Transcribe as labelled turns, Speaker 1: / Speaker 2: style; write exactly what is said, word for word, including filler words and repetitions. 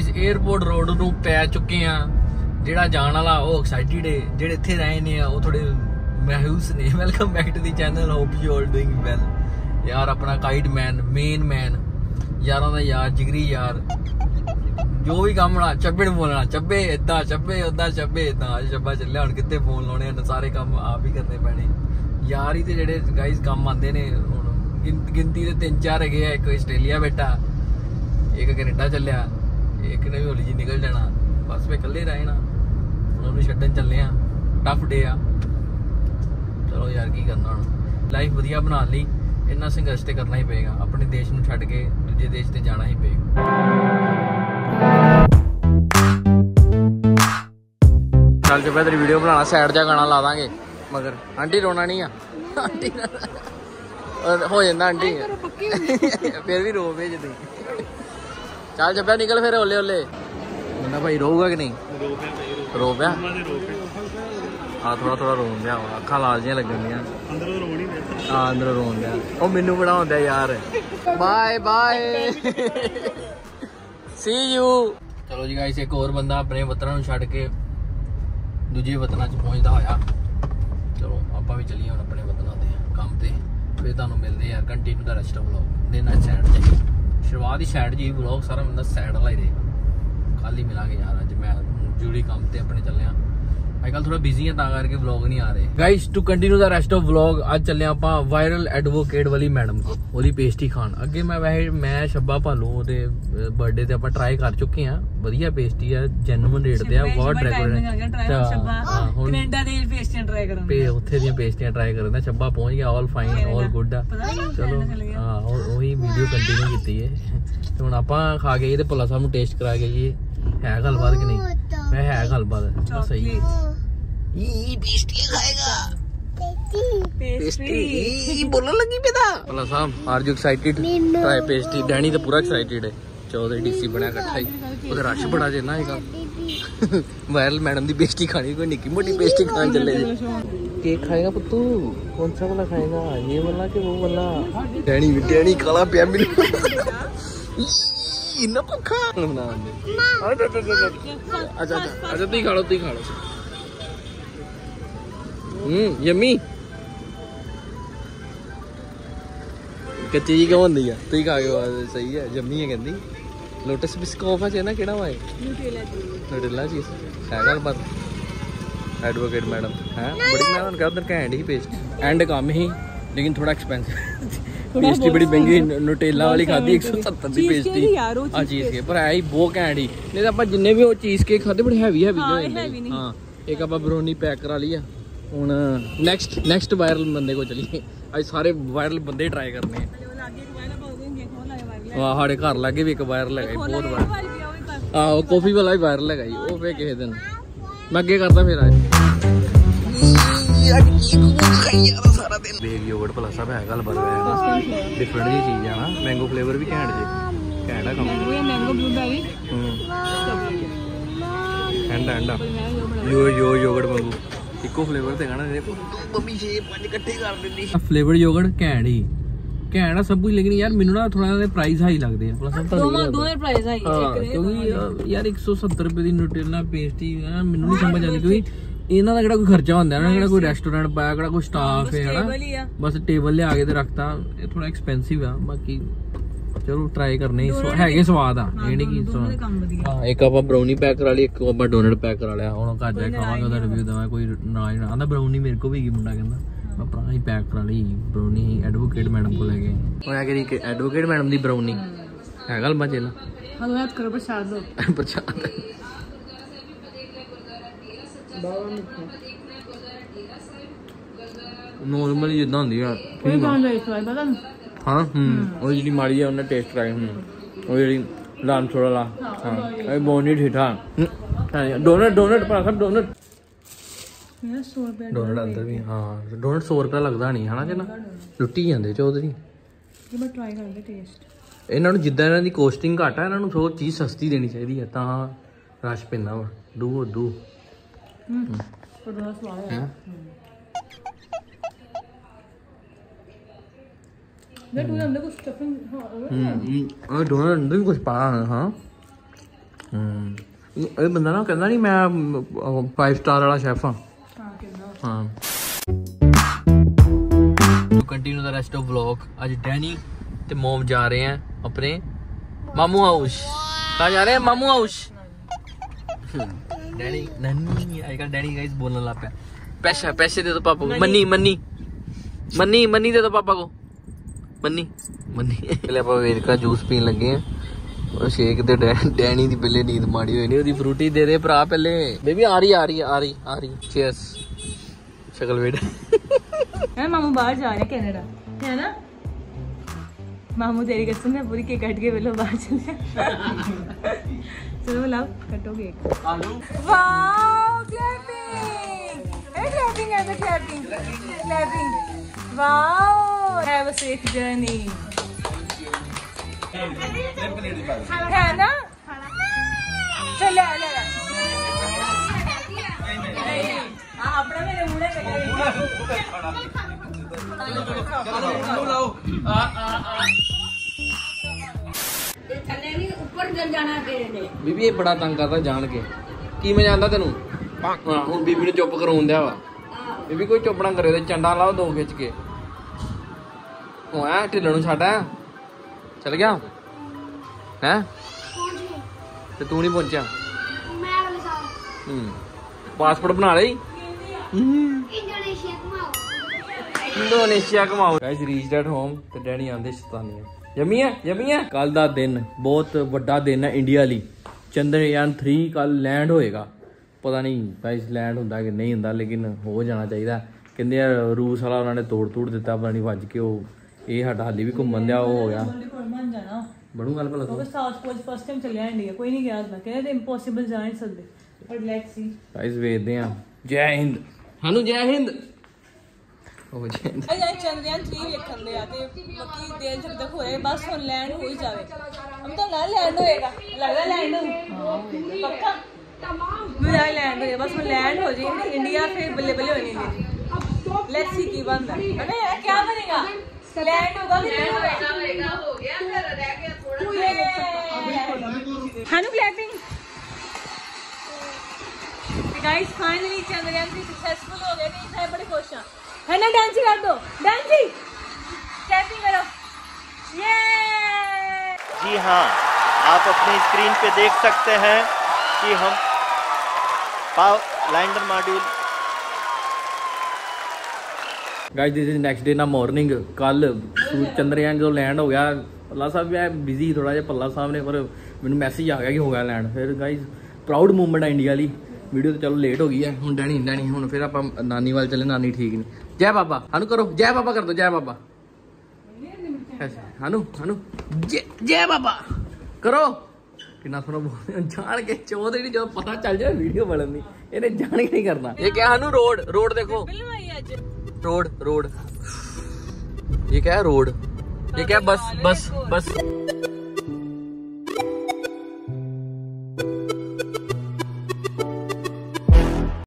Speaker 1: Guys airport road ਨੂੰ ਪੈ ਚੁੱਕੇ ਆ। ਜਿਹੜਾ ਜਾਣ ਵਾਲਾ ਉਹ ਐਕਸਾਈਟਿਡ ਹੈ, ਜਿਹੜੇ ਇੱਥੇ ਰਹੇ ਨੇ ਉਹ ਥੋੜੇ ਮਾਯੂਸ ਨੇ। Welcome back to the channel, hope you are doing well. ਯਾਰ ਆਪਣਾ ਕਾਈਟ ਮੈਨ, ਮੇਨ ਮੈਨ, ਯਾਰਾਂ ਦਾ ਯਾਰ, ਜਿਗਰੀ ਯਾਰ, ਜੋ ਵੀ ਕੰਮ ਹੋਣਾ ਚੱਬੇ ਨੂੰ ਬੋਲਣਾ, ਚੱਬੇ ਏਦਾਂ, ਚੱਬੇ ਓਦਾਂ, ਚੱਬੇ ਏਦਾਂ। ਅੱਜ ਚੱਬਾ ਚੱਲਿਆ, ਹੁਣ ਕਿੱਥੇ ਫੋਨ ਲਾਉਣੇ ਹਨ, ਸਾਰੇ ਕੰਮ ਆਪ ਹੀ ਕਰਨੇ ਪੈਣੇ। ਯਾਰ ਹੀ ਤੇ ਜਿਹੜੇ ਗਾਈਜ਼ ਕੰਮ ਆਉਂਦੇ ਨੇ। ਹੁਣ ਗਿਣਤੀ ਦੇ ਤਿੰਨ ਚਾਰ ਹੈਗੇ ਆ। ਇੱਕ ਆਸਟ੍ਰੇਲੀਆ ਬੈਠਾ, ਇੱਕ ਕੈਨੇਡਾ ਚੱਲਿਆ, ਇੱਕ ਨੇ ਵੀ ਹੌਲੀ ਜੀ ਨਿਕਲ ਜਾਣਾ। ਬਸ ਫੇ ਇਕੱਲੇ ਰਹੇ ਨਾ, ਹੁਣ ਉਹਨੂੰ ਛੱਡਣ ਚੱਲੇ ਆ। ਟਫ ਡੇ ਆ, ਚਲੋ ਯਾਰ ਕੀ ਕਰਨਾ। ਹੁਣ ਲਾਈਫ ਵਧੀਆ ਬਣਾਉਣ ਲਈ ਇੰਨਾ ਸੰਘਰਸ਼ ਤੇ ਕਰਨਾ ਹੀ ਪਏਗਾ। ਆਪਣੇ ਦੇਸ਼ ਨੂੰ ਛੱਡ ਕੇ ਦੂਜੇ ਦੇਸ਼ ਤੇ ਜਾਣਾ ਹੀ ਪਏਗਾ। ਚੱਲ ਜੇ ਤੇਰੀ ਵੀਡੀਓ ਬਣਾਉਣਾ, ਸਾਈਡ ਜਾ ਗਾਣਾ ਲਾ ਦਾਂਗੇ ਮਗਰ। ਆਂਟੀ ਰੋਣਾ ਨਹੀਂ ਆ, ਆਂਟੀ ਹੋ ਜਾਂਦਾ ਆਂਟੀ ਫਿਰ ਵੀ ਰੋ ਭੇਜ ਦੇ। ਚੱਲ ਜੱਬਿਆ ਨਿਕਲ ਫਿਰ ਹੋਲੇ ਹੋਲੇ। ਕਹਿੰਦਾ ਭਾਈ ਰੋਊਗਾ ਕਿ ਨਹੀਂ? ਰੋ ਪਿਆ ਹਾਂ, ਥੋੜਾ ਥੋੜਾ ਰੋਣ ਦਿਆ, ਅੱਖਾਂ ਲਾਲ ਜਿਹੀਆਂ ਲੱਗਣ ਦੀਆਂ। ਹਾਂ ਅੰਦਰੋਂ ਰੋਣ ਦਿਆ। ਉਹ ਮੈਨੂੰ ਬੜਾ ਹੁੰਦਾ ਯਾਰ। Bye bye, see you. ਚਲੋ ਜੀ ਗਾਇਸ, ਇੱਕ ਹੋਰ ਬੰਦਾ ਆਪਣੇ ਵਤਨਾਂ ਨੂੰ ਛੱਡ ਕੇ ਦੂਜੇ ਵਤਨਾਂ 'ਚ ਪਹੁੰਚਦਾ ਹੋਇਆ। ਚਲੋ ਆਪਾਂ ਵੀ ਚੱਲੀਏ ਹੁਣ ਆਪਣੇ ਵਤਨਾਂ ਦੇ ਕੰਮ ਤੇ। ਫਿਰ ਤੁਹਾਨੂੰ ਮਿਲਦੇ ਯਾਰ ਕੰਟੀਨਿਊ ਦਾ ਰੈਸਟ ਵਲੌਗ। ਦਿਨ ਅੱਜ ਸਾਈਡ ਜਾਈਏ, ਸ਼ੁਰੂਆਤ ਹੀ ਸਾਈਡ ਜੀ ਵਲੌਗ ਸਾਰਾ ਬੰਦਾ ਸਾਈਡ ਵਾਲਾ ਹੀ ਰਹੇਗਾ। ਕੱਲ ਹੀ ਮਿਲਾਂਗੇ ਯਾਰ। ਅੱਜ ਮੈਂ ਜ਼ਰੂਰੀ ਕੰਮ ਤੇ ਆਪਣੇ ਚੱਲਿਆ। ਅੱਜ ਕੱਲ ਥੋੜਾ ਬਿਜ਼ੀ ਆ ਤਾਂ ਕਰਕੇ ਵਲੌਗ ਨਹੀਂ ਆ ਰਹੇ। Guys to continue the rest of vlog, ਅੱਜ ਚੱਲੇ ਆਪਾਂ ਵਾਇਰਲ ਐਡਵੋਕੇਟ ਵਾਲੀ ਮੈਡਮ ਕੋ, ਉਹਦੀ ਪੇਸਟੀ ਖਾਣ। ਅੱਗੇ ਮੈਂ ਵੈਸੇ ਮੈਂ ਸ਼ੱਬਾ ਭਾਲੂ ਉਹਦੇ ਬਰਥਡੇ ਤੇ ਆਪਾਂ ਟਰਾਈ ਕਰ ਚੁੱਕੇ ਆ। ਵਧੀਆ ਪੇਸਟੀ ਆ, ਜੈਨੂਇਨ ਰੇਟ ਤੇ ਆ, ਬਹੁਤ ਡੈਕੋਰੇਟ। ਹੁਣ ਕੈਨੇਡਾ ਦੀ ਪੇਸਟੀਆਂ ਟਰਾਈ ਕਰਾਂਗੇ, ਤੇ ਉੱਥੇ ਦੀਆਂ ਪੇਸਟੀਆਂ ਟਰਾਈ ਕਰਦਾ। ਸ਼ੱਬਾ ਪਹੁੰਚ ਗਿਆ, ਆਲ ਫਾਈਨ, ਆਲ ਗੁੱਡ ਆ। ਚਲੋ ਹਾਂ, ਉਹੀ ਵੀਡੀਓ ਕੰਟੀਨਿਊ ਕੀਤੀ ਹੈ। ਹੁਣ ਆਪਾਂ ਖਾ ਕੇ ਇਹਦੇ ਭੱਲਾ ਸਾਹਿਬ ਨੂੰ ਟੇਸਟ ਕਰਾ ਕੇ ਜੀ ਹੈ ਗੱਲਬਾਤ ਕਿ ਨਹੀਂ। ਮੈਂ ਹੈ ਗੱਲਬਾਤ ਸਹੀ। ਇਹ ਪੇਸਟੀ ਖਾਏਗਾ, ਪੇਸਟੀ ਬੋਲਣ ਲੱਗੀ ਪਤਾ। Bhalla Sahib are you excited try pastry? Danny ਤਾਂ ਪੂਰਾ ਐਕਸਾਈਟਿਡ ਹੈ। ਚੌਧਰੀ ਡੀਸੀ ਬਣਿਆ ਇਕੱਠਾ ਹੀ। ਉਹਦਾ ਰਸ਼ ਬੜਾ ਜੇ ਨਾ ਹੈਗਾ। ਵਾਇਰਲ ਮੈਡਮ ਦੀ ਪੇਸਟੀ खानी, कोई निकी मोटी पेस्टी खान चले जी। केक खाएगा पुत्तू? कौन सा वाला खाएगा, ये वाला कि वो वाला? डैनी डैनी काला पिया मिल इतना भूखा बना दे। अच्छा अच्छा अच्छा तू खा लो, तू खा लो। हम्म यम्मी कच्ची जी क्यों होंदी है? तू खा के सही है, यम्मी है कहंदी। लोटस बिस्कॉफ है ना, केड़ा वा न्यूटेला चीज है गलबात। एडवोकेट मैडम है बड़ी, मैं उनका उधर घैंट ही पेस्ट एंड कम ही, लेकिन थोड़ा एक्सपेंसिव। पेस्टी बड़ी महंगी, न्यूटेला वाली खाधी एक सौ सत्तर की पेस्टी आ चीज के, पर है ही बहुत घैंट ही। नहीं तो आप जिन्ने भी वो चीज केक खाते बड़े हैवी हैवी जो। हाँ एक आप ब्राउनी पैक करा लिया। हुण नेक्स्ट नेक्स्ट वायरल बंदे को चलिए। आज सारे वायरल बंदे ट्राई करने हैं। साढ़े घर लागे भी एक वायरल है, बहुत वायरल। आहो कॉफी वाला भी वायरल है जी, वो फिर किसी दिन मैं अगे करता फिर आज। बेग योगर्ट प्लस सब है गल बर्गर डिफरेंट जी चीज है ना। मैंगो फ्लेवर भी घैंट जी, घैंट है कम। Mango blueberry and and yo yo yogurt वांगू इको फ्लेवर ते गाना मम्मी छे पांच इकट्ठे कर दिंदी। फ्लेवर योगर्ट घैंट ही घैंट सब कुछ, लेकिन यार मैनू ना थोड़ा जिहा प्राइस हाई लगदे आ। दोवां दोवें प्राइस हाई है, क्योंकि यार एक सौ सत्तर रुपए दी न्यूटेला पेस्टी मैनू नहीं समझ आती। क्योंकि इन्हां दा किहड़ा कोई खर्चा हुंदा है, किहड़ा कोई रेस्टोरेंट पाया, किहड़ा कोई स्टाफ है ना, बस टेबल लिया के ते रखता। ये थोड़ा एक्सपेंसिव आ, बाकी चलो ट्राई करने है स्वाद आ। ये नहीं कि हां एक आप ब्राउनी पैक करा ली, एक आप डोनट पैक करा लिया। हुण घर जा खावांगे, ओदा रिव्यू देवां। कोई ना ही ना आंदा ब्राउनी मेरे को भी की मुंडा कहंदा मैं अपना ही पैक करा ली ब्राउनी एडवोकेट मैडम को लेके। मैं कह रही एडवोकेट मैडम दी ब्राउनी है गल मजेला। हेलो याद करो प्रसाद दो प्रसाद नॉर्मली जिद्दां हुंदी है। कोई बांध है स्वाद पता नहीं। हां हम्म ਉਹ ਜਿਹੜੀ ਮਾੜੀ ਹੈ ਉਹਨੇ ਟੇਸਟ ਕਰਾਈ। ਹੂੰ ਉਹ ਜਿਹੜੀ ਲਾਮ ਥੋੜਾ ਲਾ। ਹਾਂ ਇਹ ਬਹੁਤ ਨਹੀਂ ਠੀਕ ਠਾਕ। ਡੋਨਟ ਡੋਨਟ ਪਰ ਸਭ ਡੋਨਟ सौ रुपए डोनट अंदर भी। हाँ डोनट सौ रुपया लगता नहीं है ना, कि ना लुट्टी जाते चौधरी। ट्राई करते टेस्ट इन्होंने जिद्दां इन्हां दी कोस्टिंग घट है, इन्होंने थोड़ी चीज़ सस्ती देनी चाहिए है, तां रश पैंदा वा। दू दू डोनट अंदर भी कुछ पाया है। हाँ ਇਹ ਬੰਦਾ ਨਾ ਕਹਿੰਦਾ ਨਹੀਂ ਮੈਂ फाइव स्टार वाला शेफ हाँ हाँ तो continue the rest of vlog. आज डैनी ते मोम जा रहे हैं अपने मामू हाउस। कहाँ जा रहे हैं? मामू हाउस। डैनी नन्नी आजकल डैनी गाइस बोलने लग पे पैसा पैसे दे दो पापा को। मन्नी मन्नी मन्नी मन्नी दे दो पापा को। मन्नी मन्नी पहले आप वेद का जूस पीन लगे हैं और शेक दे डैनी दी पहले नींद माड़ी हुई नहीं ओदी फ्रूटी दे दे भरा पहले। बेबी आ रही आ रही आ रही आ रही चीयर्स शक्ल वेट
Speaker 2: है। मामू बाहर जा रहे हैं कनाडा है ना। मामू तेरी कसम है पूरी केक काट के बेलो बाहर चले। चलो लाओ कटो केक। वाओ क्लैपिंग है क्लैपिंग है तो clapping clapping. Wow have a safe journey है ना। चल ले ले अपना मेरे मुंह
Speaker 1: बीबी बड़ा तंग करता जान के की मैं जानता तेन हूँ बीबी ने चुप कराउन दिया वा। बीबी कोई चुप ना करे चंडा लाओ दो खिच के ढिल्ल छा चल गया है ते तू नहीं पहुंचा। पासपोर्ट बना ली इंडोनेशिया घुमाओ। गाइस रीच्ड एट होम ते डैडी आंदे शैतानियां यम्मी है यम्मी है। कल दा दिन बहुत बड़ा दिन है इंडिया ਲਈ। चंद्रयान थ्री कल लैंड होएगा। पता नहीं गाइस लैंड होंदा कि नहीं होंदा लेकिन हो जाना चाहिए। कहंदे यार रूस वाला उन्होंने तोड़ तोड़ दिता पता नहीं वज के ये साडा हाली भी घूमन दिया हो गया बनू गल भला तो साउथ पोल फर्स्ट टाइम चलिया इंडिया कोई नहीं गया मैं कहते इंपॉसिबल जा नहीं सकदे पर लेट्स सी गाइस वेखदे हैं। जय हिंद हानू जय हिंद ओ जय हिंद।
Speaker 2: अरे चंद्रयान थ्री वेखन दे आ ते बाकी देर जब तक होए बस हुन लैंड हो ही जावे। हम तो ना लैंड होएगा लगदा लैंड हो पक्का मेरा लैंड होएगा बस हुन लैंड हो जाए इंडिया फिर बल्ले बल्ले होने दे। लेट्स सी की बनदा अरे क्या बनेगा लैंड होगा फिर हो गया घर रह गया थोड़ा। हानू clapping guys finally Chandrayaan three successful हो गए। नहीं साहब बड़े खुश हैं है ना। डांस कर दो डांस क्लैपिंग करो ये।
Speaker 3: जी हाँ आप अपनी स्क्रीन पे देख सकते हैं कि हम power lander module
Speaker 1: guys this is next day ना मॉर्निंग। कल चंद्रयान जो लैंड हो गया पल्ला साहब मैं बिजी थोड़ा जिहा पल्ला साहब ने पर मैंने मैसेज आ गया कि हो गया लैंड। फिर गाइस प्राउड मूवमेंट है इंडिया ली। वीडियो तो चलो लेट हो गई है हुण डैनी डैनी हुण फिर आप नानी वाल चले। नानी ठीक नहीं। जय बाबा हानू करो जय बाबा कर दो जय बाबा हानू हानू जय जय बाबा करो। कितना सोना बोल जान के चौधरी जो पता चल जाए वीडियो बननी इन्हें जान के नहीं करना। ये क्या हानू रोड रोड देखो रोड रोड ये क्या है रोड ये क्या है बस बस बस।